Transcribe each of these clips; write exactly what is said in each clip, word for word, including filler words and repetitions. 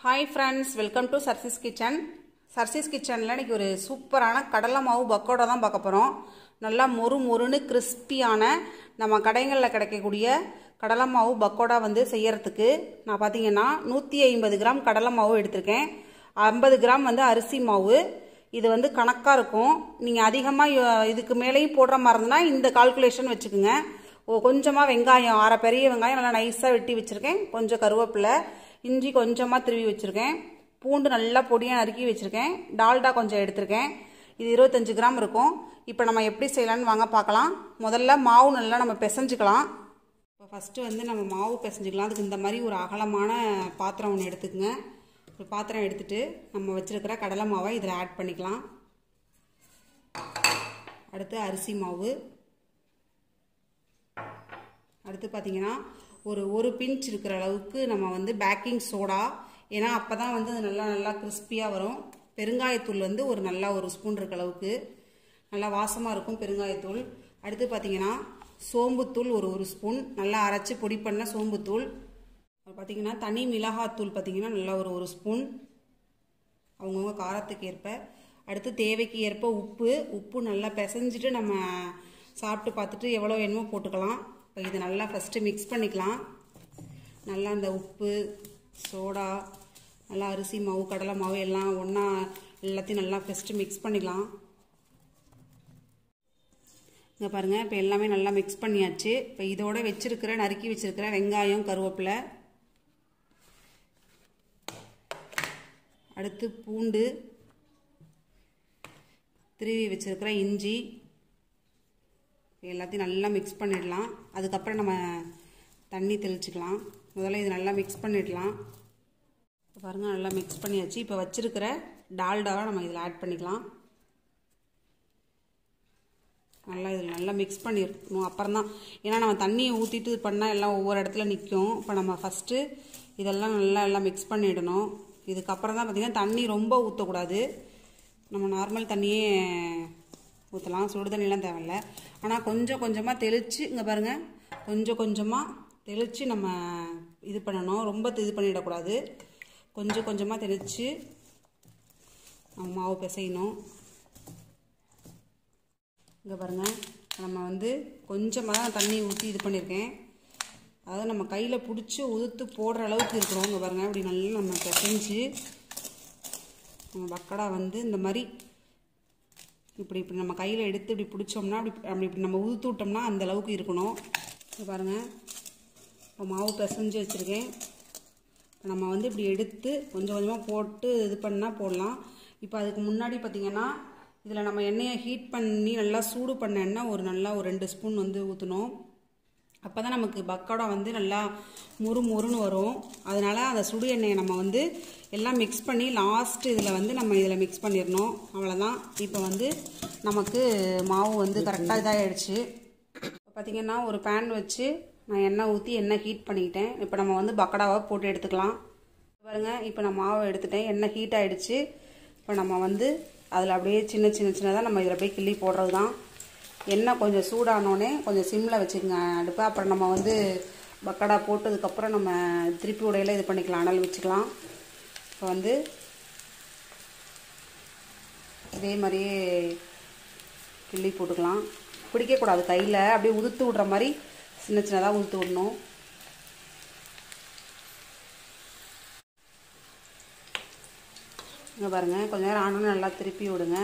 Hi friends, welcome to Sharshis kitchen. Sharshis kitchen la இன்னைக்கு ஒரு சூப்பரான கடலை மாவு பக்கோடா தான் பார்க்க போறோம். நல்லா மொறு மொறுன்னு கிறிஸ்பியான நம்ம கடைகள்ல கிடைக்கக்கூடிய கடலை மாவு பக்கோடா வந்து செய்யறதுக்கு நான் பாத்தீங்கன்னா நூற்றி ஐம்பது கிராம் கடலை மாவு எடுத்துர்க்கேன். ஐம்பது கிராம் வந்து அரிசி மாவு. இது வந்து கணக்கா இருக்கும். நீங்க அதிகமா இதுக்கு மேலேயும் போடுற மாதிரி இருந்தா இந்த கால்குலேஷன் வெச்சுக்குங்க. கொஞ்சமா வெங்காயம் அரை பெரிய வெங்காயம் நல்லா நைஸா வெட்டி வச்சிருக்கேன். கொஞ்சம் கருவேப்பிலை இஞ்சி கொஞ்சமா திருவி வச்சிருக்கேன். பூண்டு நல்லா பொடியா நறுக்கி வச்சிருக்கேன். டால்டா கொஞ்சம் எடுத்துர்க்கேன். இது இருபத்தஞ்சு கிராம் இருக்கும். இப்போ நம்ம எப்படி செய்யலாம்னு வாங்க பார்க்கலாம். முதல்ல மாவு நல்லா நம்ம பிசைஞ்சுக்கலாம். இப்போ ஃபர்ஸ்ட் வந்து நம்ம மாவு பிசைஞ்சுக்கலாம். அதுக்கு இந்த மாதிரி ஒரு அகலமான பாத்திரம் ஒன்று எடுத்துக்கங்க. ஒரு பாத்திரம் எடுத்துட்டு நம்ம வச்சிருக்கிற கடலை மாவை இதில் ஆட் பண்ணிக்கலாம். அடுத்து அரிசி மாவு. அடுத்து பார்த்தீங்கன்னா ஒரு ஒரு பிஞ்ச் இருக்கிற அளவுக்கு நம்ம வந்து பேக்கிங் சோடா, ஏன்னா அப்போ தான் வந்து அது நல்லா நல்லா கிறிஸ்பியாக வரும். பெருங்காயத்தூள் வந்து ஒரு நல்லா ஒரு ஸ்பூன் இருக்க அளவுக்கு நல்லா வாசமாக இருக்கும் பெருங்காயத்தூள். அடுத்து பார்த்தீங்கன்னா சோம்புத்தூள் ஒரு ஒரு ஸ்பூன் நல்லா அரைச்சி பொடி பண்ண சோம்புத்தூள். பார்த்தீங்கன்னா தனி மிளகாத்தூள் பார்த்தீங்கன்னா நல்லா ஒரு ஒரு ஸ்பூன் அவங்கவுங்க காரத்துக்கு ஏற்ப. அடுத்து தேவைக்கு ஏற்ப உப்பு உப்பு நல்லா பிசைஞ்சிட்டு நம்ம சாப்பிட்டு பார்த்துட்டு எவ்வளோ வேணுமோ போட்டுக்கலாம். இப்போ இது நல்லா ஃபஸ்ட்டு மிக்ஸ் பண்ணிக்கலாம். நல்லா அந்த உப்பு சோடா நல்லா அரிசி மாவு கடலை மாவு எல்லாம் ஒன்றா எல்லாத்தையும் நல்லா ஃபஸ்ட்டு மிக்ஸ் பண்ணிக்கலாம். இங்கே பாருங்கள், இப்போ எல்லாமே நல்லா மிக்ஸ் பண்ணியாச்சு. இப்போ இதோட வச்சிருக்கிற நறுக்கி வச்சிருக்கிற வெங்காயம் கருவேப்பிலை, அடுத்து பூண்டு திருவி வச்சிருக்கிற இஞ்சி எல்லாத்தையும் நல்லா மிக்ஸ் பண்ணிடலாம். அதுக்கப்புறம் நம்ம தண்ணி தெளிச்சுக்கலாம். முதல்ல இது நல்லா மிக்ஸ் பண்ணிடலாம். இப்போ பாருங்கள் நல்லா மிக்ஸ் பண்ணியாச்சு. இப்போ வச்சிருக்கிற டால்டாவை நம்ம இதில் ஆட் பண்ணிக்கலாம். நல்லா இதில் நல்லா மிக்ஸ் பண்ணிடணும். அப்புறம் தான், ஏன்னா நம்ம தண்ணியை ஊற்றிட்டு பண்ணால் எல்லாம் ஒவ்வொரு இடத்துல நிற்கும். இப்போ நம்ம ஃபஸ்ட்டு இதெல்லாம் நல்லா எல்லாம் மிக்ஸ் பண்ணிடணும். இதுக்கப்புறம் தான் பார்த்திங்கன்னா தண்ணி ரொம்ப ஊற்றக்கூடாது. நம்ம நார்மல் தண்ணியே ஊற்றலாம், சுடு தண்ணியெலாம் தேவையில்லை. ஆனால் கொஞ்சம் கொஞ்சமாக தெளித்து இங்கே பாருங்கள் கொஞ்சம் கொஞ்சமாக தெளித்து நம்ம இது பண்ணணும். ரொம்ப இது பண்ணிடக்கூடாது. கொஞ்சம் கொஞ்சமாக தெளித்து நம்ம மாவு பிசையணும். இங்கே பாருங்கள் நம்ம வந்து கொஞ்சமாக தான் தண்ணி ஊற்றி இது பண்ணியிருக்கேன். அதாவது நம்ம கையில் பிடிச்சி உதுத்து போடுற அளவுக்கு இருக்கிறோம். இங்கே பாருங்கள் இப்படி நல்லா நம்ம பிசைஞ்சு நம்ம பக்கடா வந்து இந்த மாதிரி இப்படி இப்படி நம்ம கையில் எடுத்து இப்படி பிடிச்சோம்னா அப்படி அப்படி இப்படி நம்ம உதுத்து விட்டோம்னா அந்த அளவுக்கு இருக்கணும். இப்போ பாருங்கள் இப்போ மாவு பிசைஞ்சு வச்சுருக்கேன். நம்ம வந்து இப்படி எடுத்து கொஞ்சம் கொஞ்சமாக போட்டு இது பண்ணால் போடலாம். இப்போ அதுக்கு முன்னாடி பார்த்திங்கன்னா இதில் நம்ம எண்ணெயை ஹீட் பண்ணி நல்லா சூடு பண்ண எண்ணெய் ஒரு நல்லா ஒரு ரெண்டு ஸ்பூன் வந்து ஊற்றணும். அப்போ தான் நமக்கு பக்கோடா வந்து நல்லா முறு முறுன்னு வரும். அதனால் அந்த சுடு எண்ணெயை நம்ம வந்து எல்லாம் மிக்ஸ் பண்ணி லாஸ்ட்டு இதில் வந்து நம்ம இதில் மிக்ஸ் பண்ணிடணும். அவ்வளோதான். இப்போ வந்து நமக்கு மாவு வந்து கரெக்டாக இதாகிடுச்சு. இப்போ பார்த்திங்கன்னா ஒரு பேன் வச்சு நான் எண்ணெய் ஊற்றி எண்ணெய் ஹீட் பண்ணிக்கிட்டேன். இப்போ நம்ம வந்து பக்கோடாவை போட்டு எடுத்துக்கலாம். பாருங்கள் இப்போ நான் மாவை எடுத்துட்டேன். எண்ணெய் ஹீட் ஆகிடுச்சு. இப்போ நம்ம வந்து அதில் அப்படியே சின்ன சின்ன சின்னதாக நம்ம இதில் அப்படியே கிள்ளி போடுறது தான். எண்ணெய் கொஞ்சம் சூடானோடனே கொஞ்சம் சிம்மில் வச்சுக்கோங்க அடுப்பை. அப்புறம் நம்ம வந்து பக்கோடா போட்டதுக்கப்புறம் நம்ம திருப்பி உடையில இது பண்ணிக்கலாம், அனல் வச்சுக்கலாம். இப்போ வந்து இதே மாதிரியே கிள்ளி போட்டுக்கலாம். பிடிக்கக்கூடாது கையில், அப்படியே உதுத்து விடுற மாதிரி சின்ன சின்னதாக உதுத்து விடணும். இங்கே பாருங்கள் கொஞ்சம் நேரம் ஆனோன்னு நல்லா திருப்பி விடுங்க.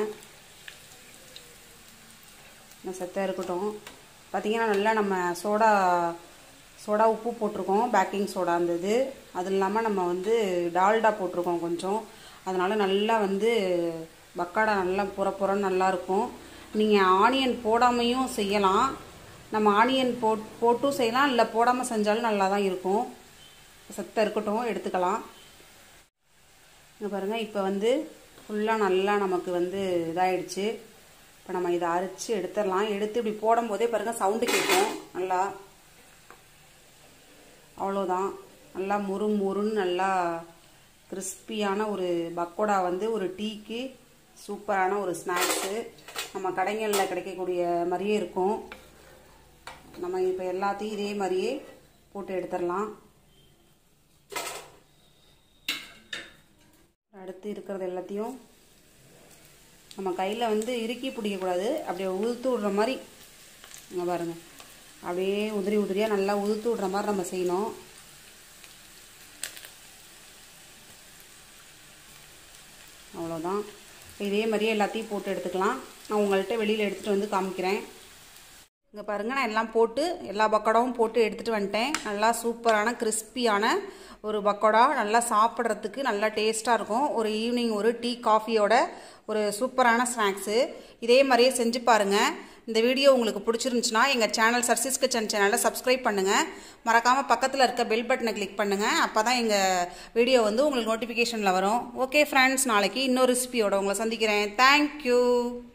சத்தாக இருக்கட்டும். பார்த்திங்கன்னா நல்லா நம்ம சோடா சோடா உப்பு போட்டிருக்கோம், பேக்கிங் சோடா இருந்தது. அது இல்லாமல் நம்ம வந்து டால்டா போட்டிருக்கோம் கொஞ்சம். அதனால் நல்லா வந்து பக்கோடா நல்லா புற புறன்னு நல்லாயிருக்கும். நீங்கள் ஆனியன் போடாமையும் செய்யலாம். நம்ம ஆனியன் போட் போட்டும் செய்யலாம், இல்லை போடாமல் செஞ்சாலும் நல்லா தான் இருக்கும். சத்தாக இருக்கட்டும், எடுத்துக்கலாம். இங்கே பாருங்கள் இப்போ வந்து ஃபுல்லாக நல்லா நமக்கு வந்து இதாகிடுச்சு. இப்போ நம்ம இதை அரைச்சி எடுத்துடலாம். எடுத்து இப்படி போடும்போதே பாருங்கள் சவுண்டு கேட்கும் நல்லா. அவ்வளோதான். நல்லா முறு முறுன்னு நல்லா கிறிஸ்பியான ஒரு பக்கோடா வந்து ஒரு டீக்கு சூப்பரான ஒரு ஸ்நாக்ஸு. நம்ம கடைகளில் கிடைக்கக்கூடிய மாதிரியே இருக்கும். நம்ம இப்போ எல்லாத்தையும் இதே மாதிரியே போட்டு எடுத்துடலாம். அடுத்து இருக்கிறது எல்லாத்தையும் நம்ம கையில் வந்து இறுக்கி பிடிக்கக்கூடாது, அப்படியே உதுத்து விடுற மாதிரி இங்கே பாருங்கள், அப்படியே உதிரி உதிரியாக நல்லா உதுத்து விடுற மாதிரி நம்ம செய்யணும். அவ்வளோதான். இதே மாதிரியே எல்லாத்தையும் போட்டு எடுத்துக்கலாம். நான் உங்கள்கிட்ட வெளியில் எடுத்துகிட்டு வந்து காமிக்கிறேன். இங்கே பாருங்கள், நான் எல்லாம் போட்டு எல்லா பக்கோடாவும் போட்டு எடுத்துகிட்டு வந்துட்டேன். நல்லா சூப்பரான கிறிஸ்பியான ஒரு பக்கோடா, நல்லா சாப்பிட்றதுக்கு நல்லா டேஸ்ட்டாக இருக்கும். ஒரு ஈவினிங் ஒரு டீ காஃபியோட ஒரு சூப்பரான ஸ்நாக்ஸு. இதே மாதிரியே செஞ்சு பாருங்கள். இந்த வீடியோ உங்களுக்கு பிடிச்சிருந்துச்சுன்னா எங்கள் சேனல் ஷர்ஷிஸ் கிச்சன் சேனலை சப்ஸ்கிரைப் பண்ணுங்கள். மறக்காமல் பக்கத்தில் இருக்க பெல் பட்டனை கிளிக் பண்ணுங்கள். அப்போ தான் எங்கள் வீடியோ வந்து உங்களுக்கு நோட்டிஃபிகேஷனில் வரும். ஓகே ஃப்ரெண்ட்ஸ், நாளைக்கு இன்னொரு ரெசிபியோட உங்களை சந்திக்கிறேன். தேங்க்யூ.